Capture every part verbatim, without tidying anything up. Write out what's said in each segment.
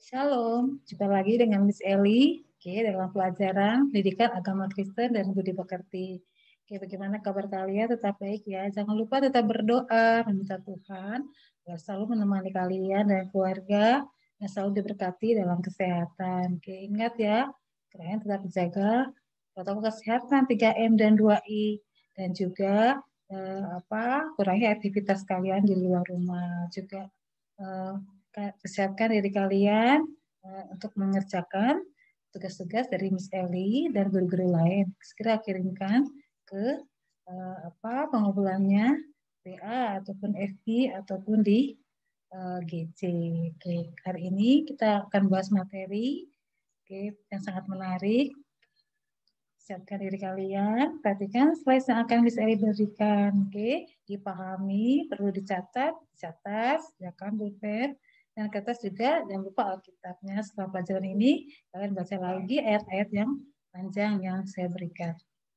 Shalom, jumpa lagi dengan Miss Eli. Oke, dalam pelajaran pendidikan agama Kristen dan budi pekerti. Oke, bagaimana kabar kalian? Tetap baik ya. Jangan lupa tetap berdoa, meminta Tuhan agar selalu menemani kalian dan keluarga yang selalu diberkati dalam kesehatan. Oke, ingat ya, kalian tetap menjaga protokol kesehatan tiga M dan dua I, dan juga eh, apa kurangi aktivitas kalian di luar rumah. Juga eh, persiapkan diri kalian uh, untuk mengerjakan tugas-tugas dari Miss Eli dan guru-guru lain. Segera kirimkan ke uh, apa pengumpulannya W A ataupun F B ataupun di uh, G C. Oke, hari ini kita akan bahas materi oke, yang sangat menarik. Siapkan diri kalian, perhatikan slide yang akan Miss Eli berikan. Oke, dipahami, perlu dicatat, dicatat, silakan pulpen dan kertas juga. Jangan lupa Alkitabnya. Setelah pelajaran ini, kalian baca lagi ayat-ayat yang panjang yang saya berikan.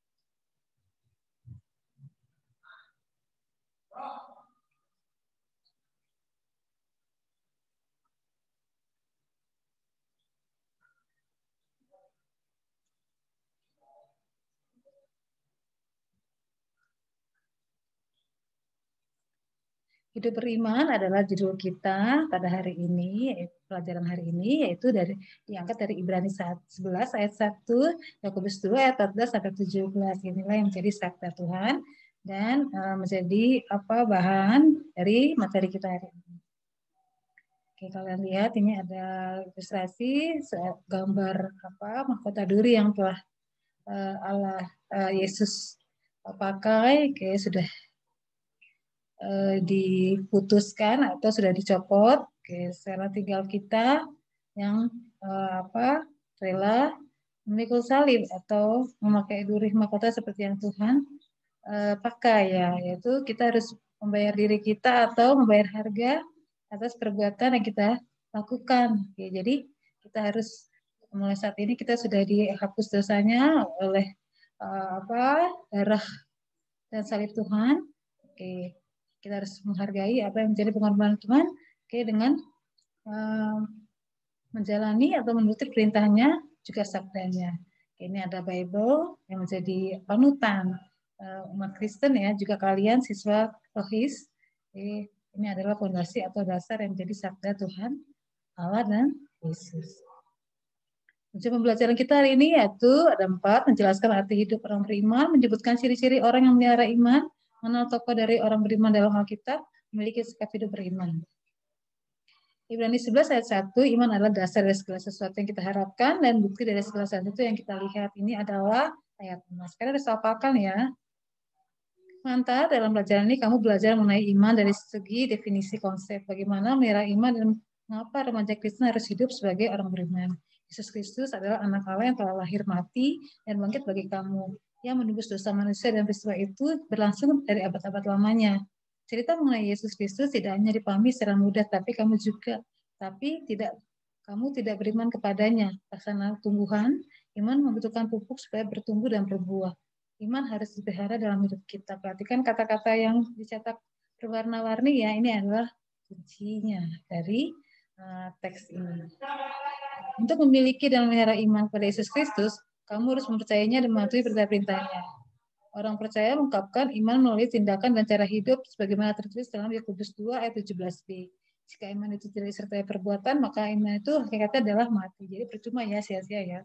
Hidup beriman adalah judul kita pada hari ini, pelajaran hari ini, yaitu dari diangkat dari Ibrani sebelas ayat satu, Yakobus dua ayat empat belas sampai tujuh belas. Inilah yang menjadi sabda Tuhan dan uh, menjadi apa bahan dari materi kita hari ini. Oke, kalian lihat ini ada ilustrasi gambar apa mahkota duri yang telah uh, Allah uh, Yesus pakai. Oke, sudah diputuskan atau sudah dicopot. Oke, sekarang tinggal kita yang eh, apa rela memikul salib atau memakai duri mahkota seperti yang Tuhan eh, pakai ya, yaitu kita harus membayar diri kita atau membayar harga atas perbuatan yang kita lakukan. Oke, jadi kita harus mulai saat ini kita sudah dihapus dosanya oleh eh, apa darah dan salib Tuhan. Oke, kita harus menghargai apa yang menjadi pengorbanan Tuhan, oke, dengan uh, menjalani atau menuruti perintahnya juga sabdanya. Ini ada Bible yang menjadi panutan uh, umat Kristen ya, juga kalian siswa rohis. Oke, ini adalah fondasi atau dasar yang menjadi sabda Tuhan Allah dan Yesus. Untuk pembelajaran kita hari ini yaitu ada empat, menjelaskan arti hidup orang beriman, menyebutkan ciri-ciri orang yang melihara iman, mengenal tokoh dari orang beriman dalam Alkitab, memiliki sikap hidup beriman. Ibrani sebelas ayat satu, iman adalah dasar dari segala sesuatu yang kita harapkan dan bukti dari segala sesuatu yang kita lihat. Ini adalah ayat emas. Sekarang harus hafalkan ya. Mantap, dalam pelajaran ini kamu belajar mengenai iman dari segi definisi konsep. Bagaimana melihara iman dan mengapa remaja Kristen harus hidup sebagai orang beriman. Yesus Kristus adalah anak Allah yang telah lahir mati dan bangkit bagi kamu. Yang menebus dosa manusia dan peristiwa itu berlangsung dari abad-abad lamanya. Cerita mengenai Yesus Kristus tidak hanya dipahami secara mudah, tapi kamu juga, tapi tidak kamu tidak beriman kepadanya. Laksana tumbuhan, iman membutuhkan pupuk supaya bertumbuh dan berbuah. Iman harus dipelihara dalam hidup kita. Perhatikan kata-kata yang dicetak berwarna-warni ya, ini adalah kuncinya dari uh, teks ini. Untuk memiliki dan memelihara iman pada Yesus Kristus, kamu harus mempercayainya dan mematuhi perintah-perintahnya. Orang percaya mengungkapkan iman melalui tindakan dan cara hidup sebagaimana tertulis dalam Yakobus dua ayat tujuh belas b. Jika iman itu tidak disertai perbuatan, maka iman itu hakikatnya adalah mati. Jadi percuma ya, sia-sia ya.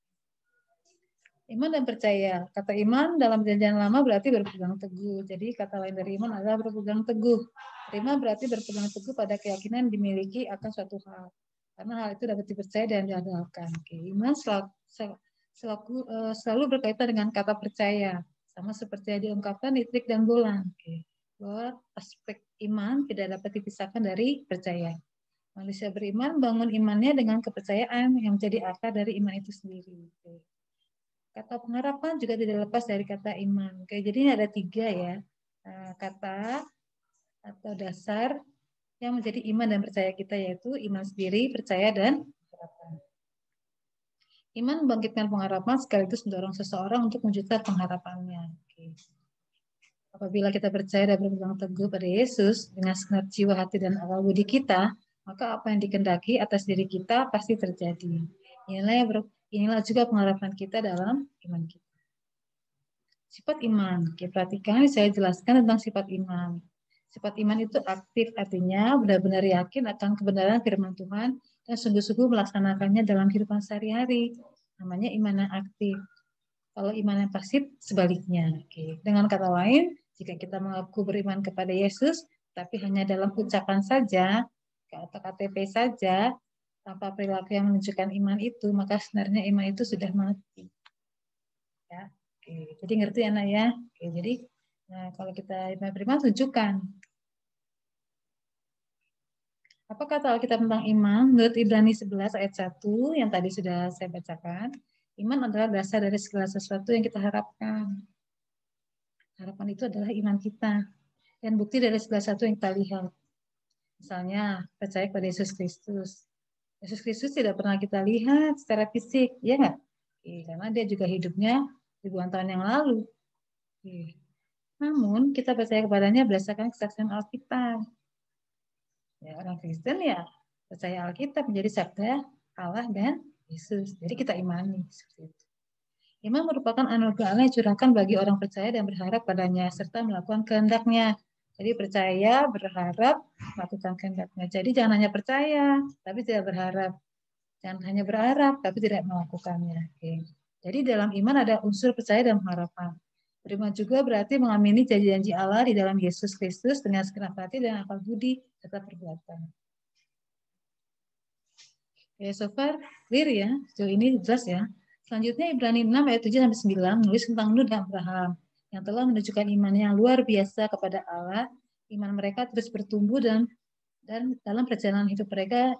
Iman dan percaya. Kata iman dalam perjanjian lama berarti berpegang teguh. Jadi kata lain dari iman adalah berpegang teguh. Iman berarti berpegang teguh pada keyakinan dimiliki akan suatu hal. Karena hal itu dapat dipercaya dan diandalkan. Oke, iman selalu, selalu, selalu berkaitan dengan kata percaya. Sama seperti yang diungkapkan di trik dan bulan. Oke. Bahwa aspek iman tidak dapat dipisahkan dari percaya. Manusia beriman bangun imannya dengan kepercayaan yang menjadi akar dari iman itu sendiri. Oke. Kata pengharapan juga tidak lepas dari kata iman. Oke, jadi ini ada tiga ya kata atau dasar yang menjadi iman dan percaya kita, yaitu iman sendiri, percaya, dan pengharapan. Iman membangkitkan pengharapan sekaligus mendorong seseorang untuk mewujudkan pengharapannya. Oke. Apabila kita percaya dan berpegang teguh pada Yesus dengan segenap jiwa, hati, dan akal budi kita, maka apa yang dikehendaki atas diri kita pasti terjadi. Inilah yang ber, inilah juga pengharapan kita dalam iman kita. Sifat iman. Oke, perhatikan saya jelaskan tentang sifat iman. Sifat iman itu aktif, artinya benar-benar yakin akan kebenaran firman Tuhan dan sungguh-sungguh melaksanakannya dalam kehidupan sehari-hari. Namanya iman yang aktif. Kalau iman yang pasif, sebaliknya. Oke. Dengan kata lain, jika kita mengaku beriman kepada Yesus, tapi hanya dalam ucapan saja, atau K T P saja, tanpa perilaku yang menunjukkan iman itu, maka sebenarnya iman itu sudah mati. Ya. Oke. Jadi ngerti anak ya? Oke. Jadi nah, kalau kita iman beriman, tunjukkan. Apa kata Alkitab tentang iman? Menurut Ibrani sebelas ayat satu yang tadi sudah saya bacakan, iman adalah dasar dari segala sesuatu yang kita harapkan. Harapan itu adalah iman kita dan bukti dari segala sesuatu yang kita lihat. Misalnya, percaya kepada Yesus Kristus. Yesus Kristus tidak pernah kita lihat secara fisik, ya nggak? Karena dia juga hidupnya ribuan tahun yang lalu. Namun, kita percaya kepadanya berdasarkan kesaksian Alkitab. Ya, orang Kristen ya percaya Alkitab menjadi sabda Allah dan Yesus. Jadi kita imani seperti itu. Iman merupakan anugerah Allah yang curahkan bagi orang percaya dan berharap padanya serta melakukan kehendaknya. Jadi percaya, berharap, melakukan kehendaknya. Jadi jangan hanya percaya, tapi tidak berharap. Jangan hanya berharap, tapi tidak melakukannya. Oke. Jadi dalam iman ada unsur percaya dan harapan. Beriman juga berarti mengamini janji-janji Allah di dalam Yesus Kristus dengan segenap hati dan akal budi serta perbuatan. Oke, so far clear ya. Sejauh ini jelas ya. Selanjutnya Ibrani enam ayat tujuh sampai sembilan menulis tentang Nuh dan Abraham yang telah menunjukkan iman yang luar biasa kepada Allah. Iman mereka terus bertumbuh dan dan dalam perjalanan hidup mereka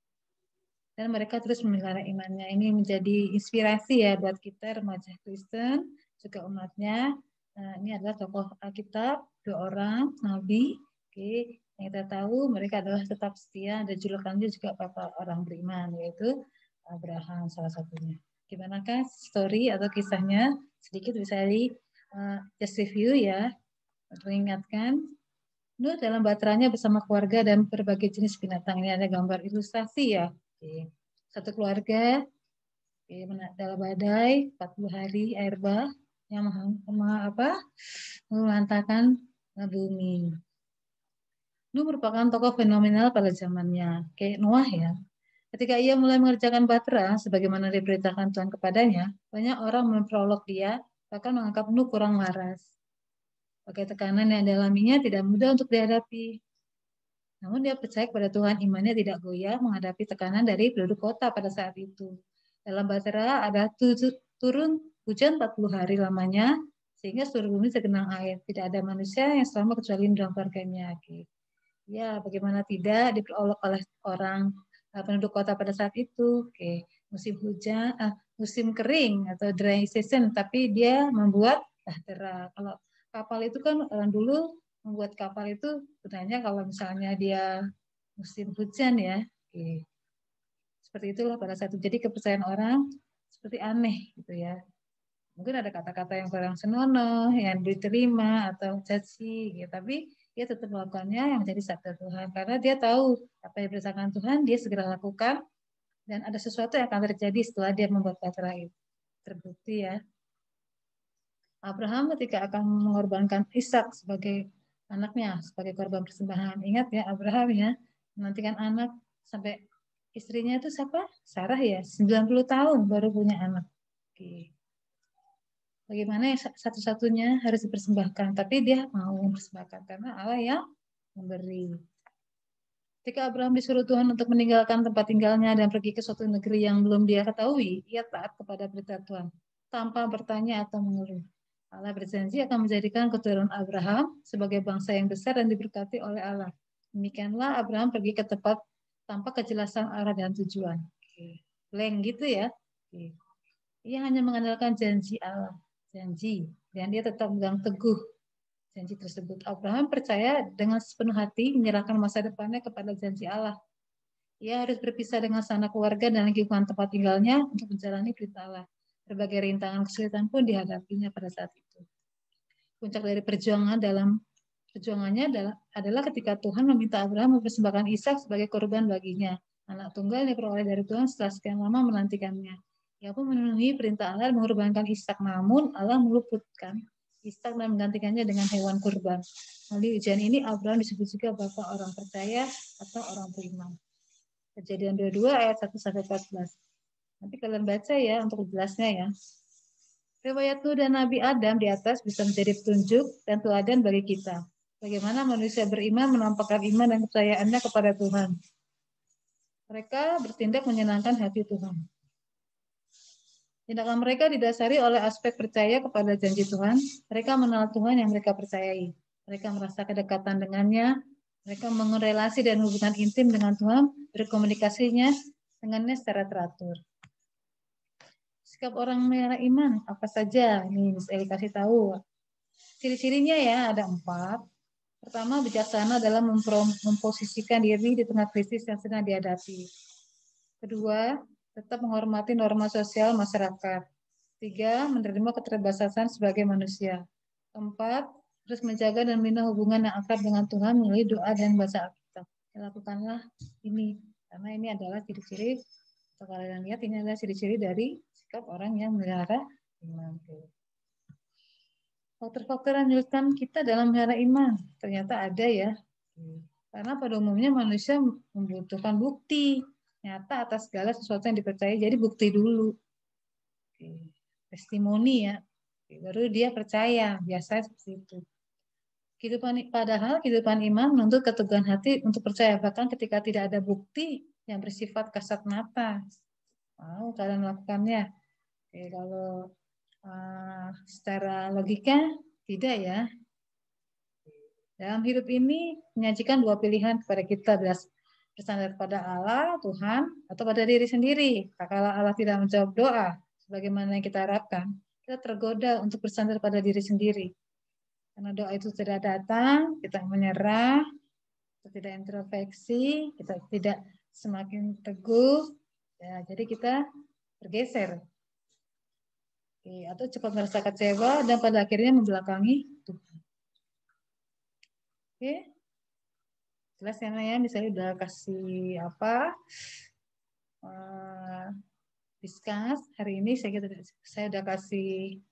dan mereka terus memelihara imannya. Ini menjadi inspirasi ya buat kita remaja Kristen juga umatnya. Nah, ini adalah tokoh Alkitab, dua orang nabi. Oke, yang kita tahu mereka adalah tetap setia dan julukannya juga bapak orang beriman, yaitu Abraham salah satunya. Gimanakah story atau kisahnya? Sedikit bisa di uh, just review ya, untuk mengingatkan. Nuh dalam baterainya bersama keluarga dan berbagai jenis binatang. Ini ada gambar ilustrasi ya. Oke. Satu keluarga oke, dalam badai empat puluh hari air bah yang apa menghantarkan bumi. Nuh merupakan tokoh fenomenal pada zamannya, kayak Noah ya. Ketika ia mulai mengerjakan batra, sebagaimana diberitakan Tuhan kepadanya, banyak orang memperolok dia, bahkan menganggap Nuh kurang waras. Pakai tekanan yang dialaminya tidak mudah untuk dihadapi. Namun dia percaya kepada Tuhan, imannya tidak goyah menghadapi tekanan dari penduduk kota pada saat itu. Dalam batra ada turun hujan empat puluh hari lamanya, sehingga seluruh bumi tergenang air. Tidak ada manusia yang selamat kecuali dalam keluarganya. Ya, bagaimana tidak diperolok oleh orang penduduk kota pada saat itu. Oke, musim hujan, ah, musim kering atau dry season, tapi dia membuat bahtera. Kalau kapal itu kan orang dulu membuat kapal itu sebenarnya kalau misalnya dia musim hujan ya. Oke. Seperti itulah pada saat itu. Jadi kepercayaan orang seperti aneh gitu ya. Mungkin ada kata-kata yang kurang senonoh, yang diterima atau caci, gitu. Tapi dia tetap melakukannya yang menjadi sabda Tuhan. Karena dia tahu apa yang berdasarkan Tuhan, dia segera lakukan. Dan ada sesuatu yang akan terjadi setelah dia membuat batra itu. Terbukti ya. Abraham ketika akan mengorbankan Ishak sebagai anaknya, sebagai korban persembahan. Ingat ya, Abraham ya, menantikan anak sampai istrinya itu siapa? Sarah ya, sembilan puluh tahun baru punya anak. Oke. Bagaimana satu-satunya harus dipersembahkan, tapi dia mau mempersembahkan karena Allah yang memberi. Ketika Abraham disuruh Tuhan untuk meninggalkan tempat tinggalnya dan pergi ke suatu negeri yang belum dia ketahui, ia taat kepada perintah Tuhan tanpa bertanya atau mengeluh. Allah berjanji akan menjadikan keturunan Abraham sebagai bangsa yang besar dan diberkati oleh Allah. Demikianlah Abraham pergi ke tempat tanpa kejelasan arah dan tujuan. Blank gitu ya. Ia hanya mengandalkan janji Allah. Janji, dan dia tetap memegang teguh janji tersebut. Abraham percaya dengan sepenuh hati menyerahkan masa depannya kepada janji Allah. Ia harus berpisah dengan sanak keluarga dan lingkungan tempat tinggalnya untuk menjalani perintah Allah. Berbagai rintangan kesulitan pun dihadapinya pada saat itu. Puncak dari perjuangan dalam Perjuangannya adalah, adalah ketika Tuhan meminta Abraham mempersembahkan Ishak sebagai korban baginya, anak tunggal yang diperoleh dari Tuhan setelah sekian lama menantikannya. Ia pun memenuhi perintah Allah mengorbankan Ishak, namun Allah meluputkan Ishak dan menggantikannya dengan hewan kurban. Melalui ujian ini Abraham disebut juga bapak orang percaya atau orang beriman. Kejadian dua puluh dua ayat satu sampai empat belas. Nanti kalian baca ya untuk jelasnya ya. Riwayat Nuh dan Nabi Adam di atas bisa menjadi petunjuk dan teladan bagi kita. Bagaimana manusia beriman menampakkan iman dan kepercayaannya kepada Tuhan. Mereka bertindak menyenangkan hati Tuhan. Tindakan mereka didasari oleh aspek percaya kepada janji Tuhan. Mereka mengenal Tuhan yang mereka percayai. Mereka merasa kedekatan dengannya. Mereka membangun relasi dan hubungan intim dengan Tuhan, berkomunikasinya dengannya secara teratur. Sikap orang melihara iman apa saja? Nih, Miss Eli kasih tahu. Ciri-cirinya ya ada empat. Pertama, bijaksana dalam memposisikan diri di tengah krisis yang sedang dihadapi. Kedua, tetap menghormati norma sosial masyarakat. Tiga, menerima keterbatasan sebagai manusia. Keempat, terus menjaga dan membina hubungan yang akrab dengan Tuhan melalui doa dan baca Alkitab. Lakukanlah ini, karena ini adalah ciri-ciri, kalau kalian lihat ini adalah ciri-ciri dari sikap orang yang melihara iman. Faktor-faktor yang menyulitkan kita dalam melihara iman, ternyata ada ya. Karena pada umumnya manusia membutuhkan bukti nyata atas segala sesuatu yang dipercayai. Jadi bukti dulu. Testimoni ya. Baru dia percaya. Biasanya seperti itu. Kehidupan, padahal kehidupan iman menuntut keteguhan hati untuk percaya. Bahkan ketika tidak ada bukti yang bersifat kasat mata. Mau kalian melakukannya. Oke, kalau uh, secara logika tidak ya. Dalam hidup ini menyajikan dua pilihan kepada kita, bersandar pada Allah, Tuhan, atau pada diri sendiri. Kalau Allah tidak menjawab doa, sebagaimana yang kita harapkan, kita tergoda untuk bersandar pada diri sendiri. Karena doa itu tidak datang, kita menyerah, kita tidak introspeksi, kita tidak semakin teguh, ya, jadi kita bergeser. Oke, atau cepat merasa kecewa dan pada akhirnya membelakangi Tuhan. Oke, jelas ya, ya, misalnya udah kasih apa, uh, discuss hari ini saya saya udah kasih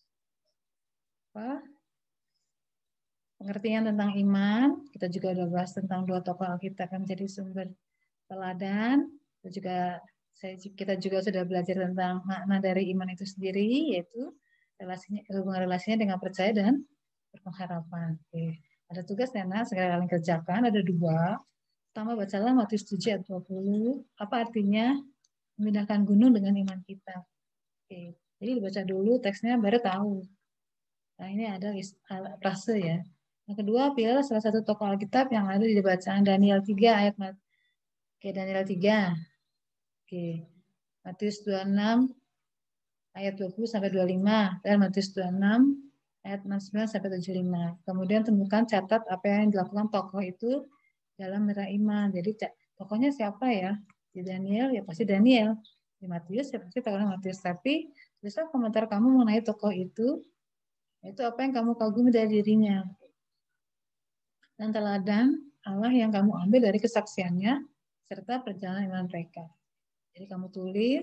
apa, pengertian tentang iman. Kita juga udah bahas tentang dua tokoh Alkitab yang menjadi sumber teladan. Dan juga saya, kita juga sudah belajar tentang makna dari iman itu sendiri, yaitu relasinya, hubungan relasinya dengan percaya dan berpengharapan. Oke. Ada tugas Nana, segera kalian kerjakan, ada dua. Pertama, bacalah Matius tujuh ayat dua puluh. Apa artinya memindahkan gunung dengan iman kita? Oke. Jadi dibaca dulu teksnya baru tahu. Nah, ini ada frase ya. Yang kedua, pilihlah salah satu tokoh Alkitab yang ada di bacaan Daniel tiga ayat Oke, Daniel tiga. Oke. Matius dua puluh enam ayat dua puluh sampai dua puluh lima dan Matius dua puluh enam ayat enam puluh sembilan sampai tujuh puluh lima. Kemudian temukan, catat apa yang dilakukan tokoh itu dalam melihara iman. Jadi tokohnya siapa ya? Di Daniel ya pasti Daniel. Di Matius ya pasti tokohnya Matius. Tapi bisa komentar kamu mengenai tokoh itu, itu apa yang kamu kagumi dari dirinya. Dan teladan Allah yang kamu ambil dari kesaksiannya serta perjalanan iman mereka. Jadi kamu tulis,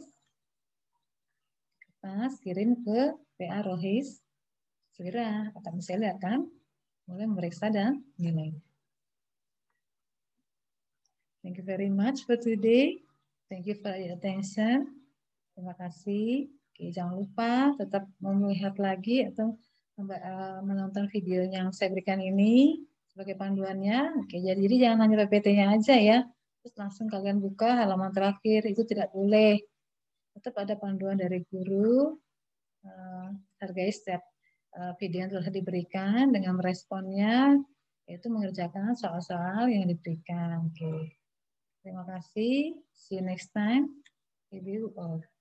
kertas, kirim ke P A Rohis. Segera akan misalnya akan mulai memeriksa dan menilai. Thank you very much for today. Thank you for your attention. Terima kasih. Oke, jangan lupa tetap melihat lagi atau menonton video yang saya berikan ini sebagai panduannya. Oke, jadi jangan hanya P P T-nya aja ya. Terus langsung kalian buka halaman terakhir, itu tidak boleh. Tetap ada panduan dari guru. Uh, hargai setiap uh, video yang telah diberikan dengan meresponnya, yaitu mengerjakan soal-soal yang diberikan. Oke, terima kasih. See you next time. Review all.